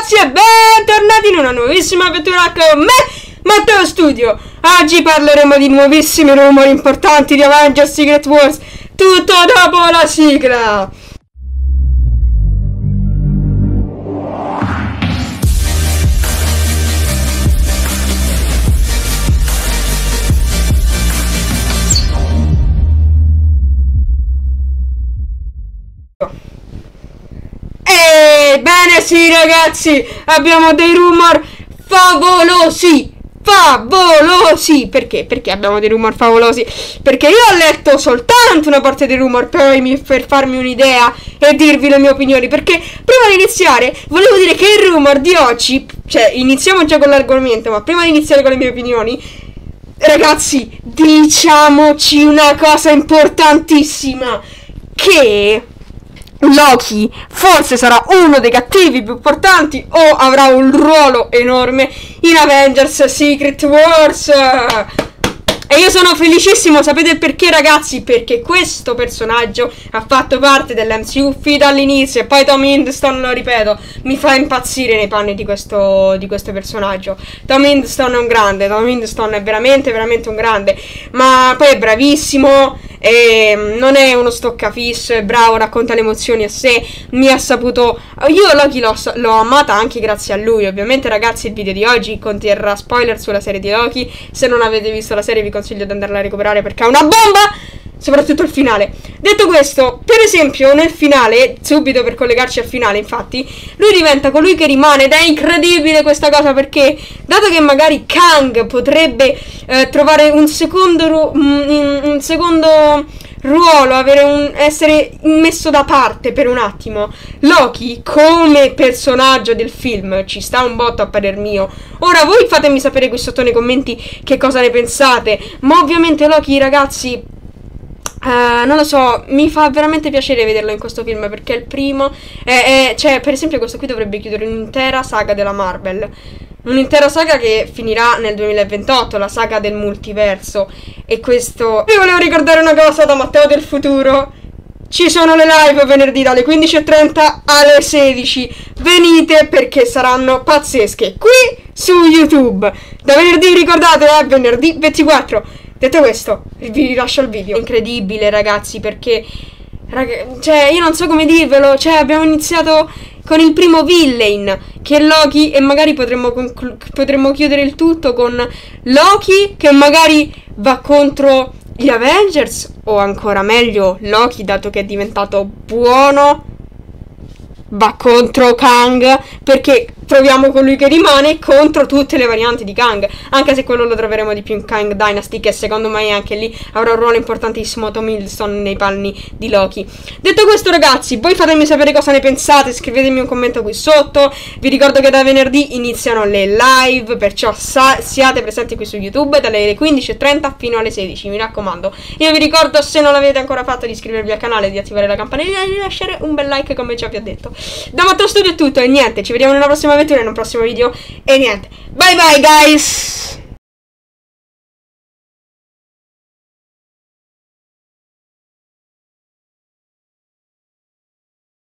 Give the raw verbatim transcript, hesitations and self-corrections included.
ragazzi e bentornati in una nuovissima avventura con me, Matteo Studio. Oggi parleremo di nuovissimi rumori importanti di Avengers Secret Wars. Tutto dopo la sigla. Ebbene sì ragazzi, abbiamo dei rumor favolosi, favolosi. Perché? Perché abbiamo dei rumor favolosi? Perché io ho letto soltanto una parte dei rumor per, per farmi un'idea e dirvi le mie opinioni. Perché prima di iniziare volevo dire che il rumor di oggi, cioè iniziamo già con l'argomento, ma prima di iniziare con le mie opinioni, ragazzi, diciamoci una cosa importantissima, che Loki forse sarà uno dei cattivi più importanti o avrà un ruolo enorme in Avengers Secret Wars. E io sono felicissimo, sapete perché ragazzi? Perché questo personaggio ha fatto parte dell'M C U fin dall'inizio. E poi Tom Hiddleston, lo ripeto, mi fa impazzire nei panni di questo, di questo personaggio. Tom Hiddleston è un grande, Tom Hiddleston è veramente, veramente un grande. Ma poi è bravissimo, e non è uno stoccafisso, è bravo, racconta le emozioni a sé. Mi ha saputo... Io Loki l'ho amata anche grazie a lui. Ovviamente ragazzi il video di oggi conterrà spoiler sulla serie di Loki. Se non avete visto la serie vi consiglio di andarla a recuperare perché è una bomba, soprattutto il finale. Detto questo, per esempio nel finale, subito per collegarci al finale, infatti lui diventa colui che rimane, ed è incredibile questa cosa, perché dato che magari Kang potrebbe eh, trovare un secondo un, un secondo ruolo, avere un, essere messo da parte per un attimo, Loki come personaggio del film ci sta un botto a parer mio. Ora voi fatemi sapere qui sotto nei commenti che cosa ne pensate, ma ovviamente Loki ragazzi, Uh, non lo so, mi fa veramente piacere vederlo in questo film, perché il primo è, è, cioè per esempio questo qui dovrebbe chiudere un'intera saga della Marvel, un'intera saga che finirà nel duemilaventotto, la saga del multiverso. E questo... Vi volevo ricordare una cosa da Matteo del futuro: ci sono le live venerdì dalle quindici e trenta alle sedici. Venite perché saranno pazzesche qui su YouTube. Da venerdì, ricordate, è eh, venerdì ventiquattro. Detto questo, vi lascio il video. È incredibile ragazzi, perché rag- cioè io non so come dirvelo. Cioè abbiamo iniziato con il primo villain, che è Loki, e magari potremmo, conclu- potremmo chiudere il tutto con Loki che magari va contro gli Avengers, o ancora meglio Loki, dato che è diventato buono, va contro Kang, perché troviamo colui che rimane contro tutte le varianti di Kang, anche se quello lo troveremo di più in Kang Dynasty, che secondo me anche lì avrà un ruolo importantissimo Tom Hiddleston nei panni di Loki. Detto questo ragazzi, voi fatemi sapere cosa ne pensate, scrivetemi un commento qui sotto. Vi ricordo che da venerdì iniziano le live, perciò siate presenti qui su YouTube dalle quindici e trenta fino alle sedici, mi raccomando. Io vi ricordo, se non l'avete ancora fatto, di iscrivervi al canale, di attivare la campanella e di lasciare un bel like, come già vi ho detto. Da Matteo Studio è tutto, e niente, ci vediamo nella prossima avventura, in un prossimo video, e niente, bye bye guys!